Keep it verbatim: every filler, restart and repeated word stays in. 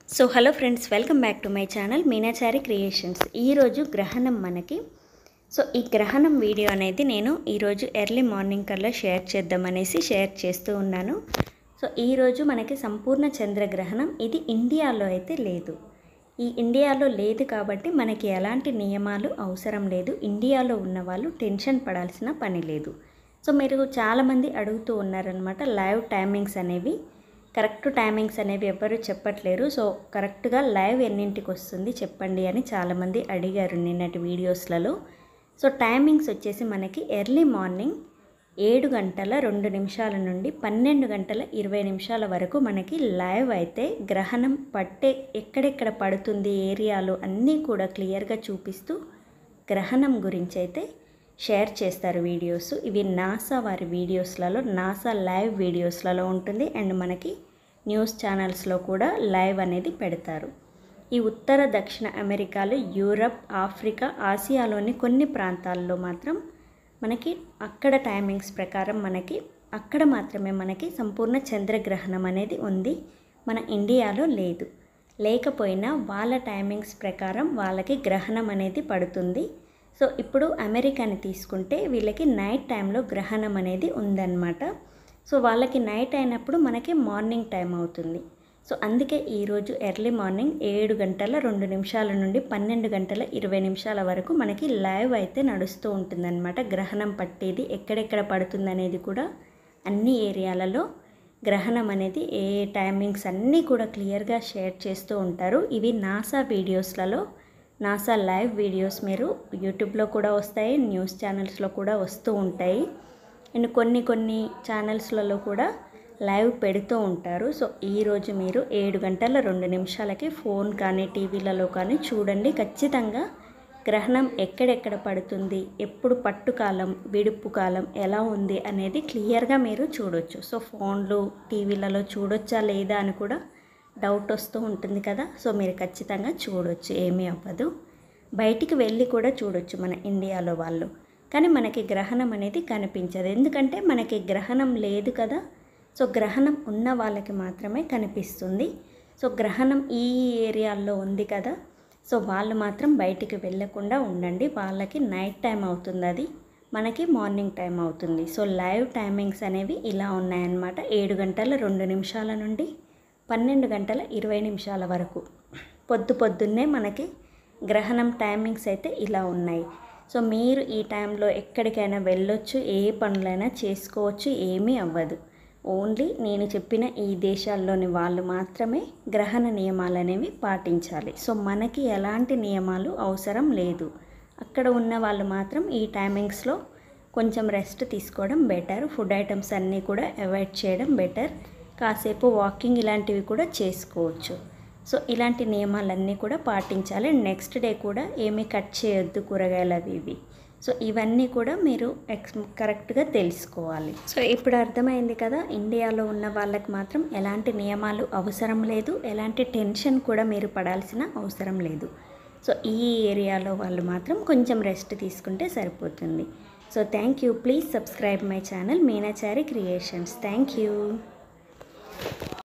So hello friends, welcome back to my channel Meenachari creations. ఈరోజు గ్రహణం మనకి. సో ఈ గ్రహణం వీడియో అనేది నేను ఈరోజు ఎర్లీ మార్నింగ్ కల్లా షేర్ చేద్దామనేసి షేర్ చేస్తూ ఉన్నాను. సో ఈరోజు మనకి సంపూర్ణ చంద్రగ్రహణం. ఇది ఇండియాలో అయితే లేదు. ఈ ఇండియాలో లేదు కాబట్టి మనకి ఎలాంటి నియమాలు అవసరం లేదు. ఇండియాలో ఉన్న వాళ్ళు టెన్షన్ పడాల్సిన పని లేదు. సో మీరు చాలామంది అడుగుతూ ఉన్నారనమాట, లైవ్ టైమింగ్స్ అనేవి కరెక్ట్ టైమింగ్స్ అనేవి ఎవ్వరు చెప్పట్లేరు. సో కరెక్ట్గా లైవ్ ఎన్నింటికి వస్తుంది చెప్పండి అని చాలామంది అడిగారు నిన్నటి వీడియోస్లలో. సో టైమింగ్స్ వచ్చేసి మనకి ఎర్లీ మార్నింగ్ ఏడు గంటల రెండు నిమిషాల నుండి పన్నెండు గంటల ఇరవై నిమిషాల వరకు మనకి లైవ్ అయితే గ్రహణం పట్టే ఎక్కడెక్కడ పడుతుంది ఏరియాలో అన్నీ కూడా క్లియర్గా చూపిస్తూ గ్రహణం గురించి అయితే షేర్ చేస్తారు వీడియోస్. ఇవి నాసా వారి వీడియోస్లలో, నాసా లైవ్ వీడియోస్లలో ఉంటుంది. అండ్ మనకి న్యూస్ ఛానల్స్లో కూడా లైవ్ అనేది పెడతారు. ఈ ఉత్తర దక్షిణ అమెరికాలో, యూరప్, ఆఫ్రికా, ఆసియాలోని కొన్ని ప్రాంతాల్లో మాత్రం మనకి అక్కడ టైమింగ్స్ ప్రకారం మనకి అక్కడ మాత్రమే మనకి సంపూర్ణ చంద్రగ్రహణం అనేది ఉంది. మన ఇండియాలో లేదు. లేకపోయినా వాళ్ళ టైమింగ్స్ ప్రకారం వాళ్ళకి గ్రహణం అనేది పడుతుంది. సో ఇప్పుడు అమెరికాని తీసుకుంటే వీళ్ళకి నైట్ టైంలో గ్రహణం అనేది ఉందన్నమాట. సో వాళ్ళకి నైట్ అయినప్పుడు మనకి మార్నింగ్ టైం అవుతుంది. సో అందుకే ఈరోజు ఎర్లీ మార్నింగ్ ఏడు గంటల రెండు నిమిషాల నుండి పన్నెండు గంటల ఇరవై నిమిషాల వరకు మనకి లైవ్ అయితే నడుస్తూ ఉంటుందన్నమాట. గ్రహణం పట్టేది ఎక్కడెక్కడ పడుతుంది అనేది కూడా అన్ని ఏరియాలలో గ్రహణం అనేది ఏ టైమింగ్స్ అన్నీ కూడా క్లియర్గా షేర్ చేస్తూ ఉంటారు. ఇవి నాసా వీడియోస్లలో, నాసా లైవ్ వీడియోస్ మీరు యూట్యూబ్లో కూడా వస్తాయి, న్యూస్ ఛానల్స్లో కూడా వస్తూ ఉంటాయి. అండ్ కొన్ని కొన్ని ఛానల్స్లలో కూడా లైవ్ పెడుతూ ఉంటారు. సో ఈరోజు మీరు ఏడు గంటల రెండు నిమిషాలకి ఫోన్ కానీ టీవీలలో కానీ చూడండి. ఖచ్చితంగా గ్రహణం ఎక్కడెక్కడ పడుతుంది, ఎప్పుడు పట్టుకాలం, విడుపు కాలం ఎలా ఉంది అనేది క్లియర్గా మీరు చూడొచ్చు. సో ఫోన్లు టీవీలలో చూడొచ్చా లేదా అని కూడా డౌట్ వస్తూ ఉంటుంది కదా. సో మీరు ఖచ్చితంగా చూడొచ్చు, ఏమీ అవ్వదు. బయటికి వెళ్ళి కూడా చూడొచ్చు మన ఇండియాలో వాళ్ళు. కానీ మనకి గ్రహణం అనేది కనిపించదు, ఎందుకంటే మనకి గ్రహణం లేదు కదా. సో గ్రహణం ఉన్న వాళ్ళకి మాత్రమే కనిపిస్తుంది. సో గ్రహణం ఈ ఏరియాల్లో ఉంది కదా, సో వాళ్ళు మాత్రం బయటికి వెళ్ళకుండా ఉండండి. వాళ్ళకి నైట్ టైం అవుతుంది, అది మనకి మార్నింగ్ టైం అవుతుంది. సో లైవ్ టైమింగ్స్ అనేవి ఇలా ఉన్నాయన్నమాట. ఏడు గంటల రెండు నిమిషాల నుండి పన్నెండు గంటల ఇరవై నిమిషాల వరకు పొద్దు పొద్దున్నే మనకి గ్రహణం టైమింగ్స్ అయితే ఇలా ఉన్నాయి. సో మీరు ఈ టైంలో ఎక్కడికైనా వెళ్ళొచ్చు, ఏ పనులైనా చేసుకోవచ్చు, ఏమీ అవ్వదు. ఓన్లీ నేను చెప్పిన ఈ దేశాల్లోని వాళ్ళు మాత్రమే గ్రహణ నియమాలు అనేవి పాటించాలి. సో మనకి ఎలాంటి నియమాలు అవసరం లేదు. అక్కడ ఉన్న వాళ్ళు మాత్రం ఈ టైమింగ్స్లో కొంచెం రెస్ట్ తీసుకోవడం బెటర్. ఫుడ్ ఐటమ్స్ అన్నీ కూడా అవాయిడ్ చేయడం బెటర్. కాసేపు వాకింగ్ ఇలాంటివి కూడా చేసుకోవచ్చు. సో ఇలాంటి నియమాలన్నీ కూడా పాటించాలి. నెక్స్ట్ డే కూడా ఏమీ కట్ చేయొద్దు కూరగాయలు అవి ఇవి. సో ఇవన్నీ కూడా మీరు ఎక్స్ కరెక్ట్గా తెలుసుకోవాలి. సో ఇప్పుడు అర్థమైంది కదా, ఇండియాలో ఉన్న వాళ్ళకి మాత్రం ఎలాంటి నియమాలు అవసరం లేదు, ఎలాంటి టెన్షన్ కూడా మీరు పడాల్సిన అవసరం లేదు. సో ఈ ఏరియాలో వాళ్ళు మాత్రం కొంచెం రెస్ట్ తీసుకుంటే సరిపోతుంది. So thank you. Please subscribe my channel Meenachari creations. Thank you.